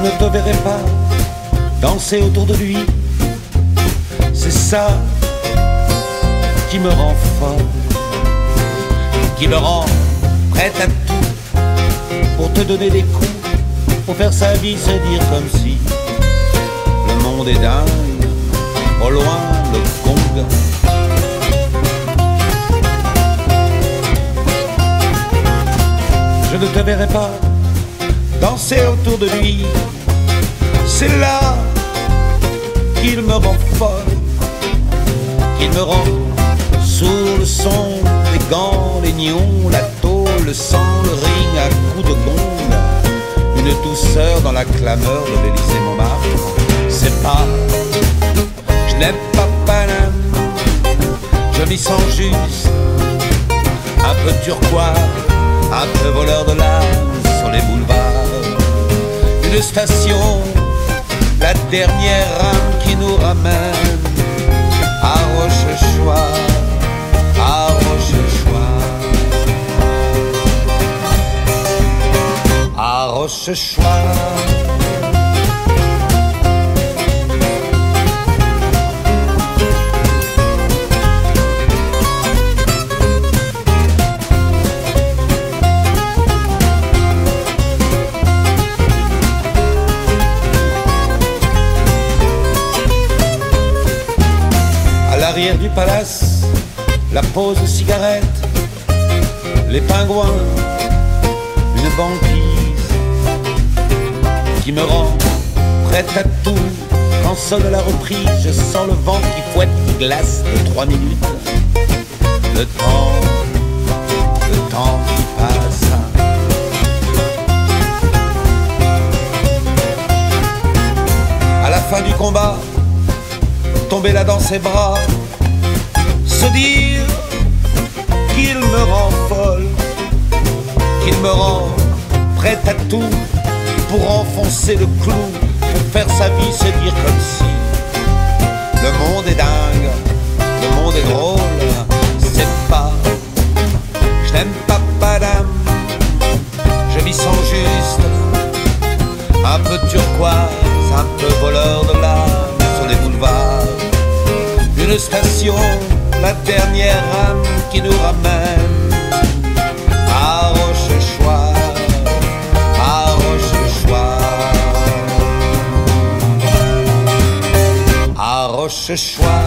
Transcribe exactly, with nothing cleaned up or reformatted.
ne te verrai pas danser autour de lui. C'est ça qui me rend folle, qui me rend prête à tout pour te donner des coups, pour faire sa vie, se dire comme si le monde est dingue, au loin le Congo. Je ne te verrai pas danser autour de lui. C'est là qu'il me rend folle, qu'il me rend sourd le son des gants, les nions, la tôle, le sang, le ring à coups de gonde, une douceur dans la clameur de l'Élysée Montmartre. C'est pas, je n'aime pas Paname, je m'y sens juste, un peu turquoise, un peu voleur de l'âme sur les boulevards. Une station, la dernière rame qui nous ramène à Rochechouart, à Rochechouart, à Rochechouart. À l'arrière du palace, la pause cigarette, les pingouins, une banquise qui me rend prête à tout. Quand sonne la reprise, je sens le vent qui fouette, qui glace de trois minutes. Le temps, le temps qui passe. À la fin du combat, tomber là dans ses bras, se dire qu'il me rend folle, qu'il me rend prête à tout pour enfoncer le clou, pour faire sa vie, se dire comme si le monde est dingue, le monde est drôle. C'est pas, je n'aime pas Paname, je m'y sens juste, un peu turquoise, un peu voleur de l'âme sur les boulevards. Une station, la dernière rame qui nous ramène à Rochechouart, à Rochechouart, à Rochechouart.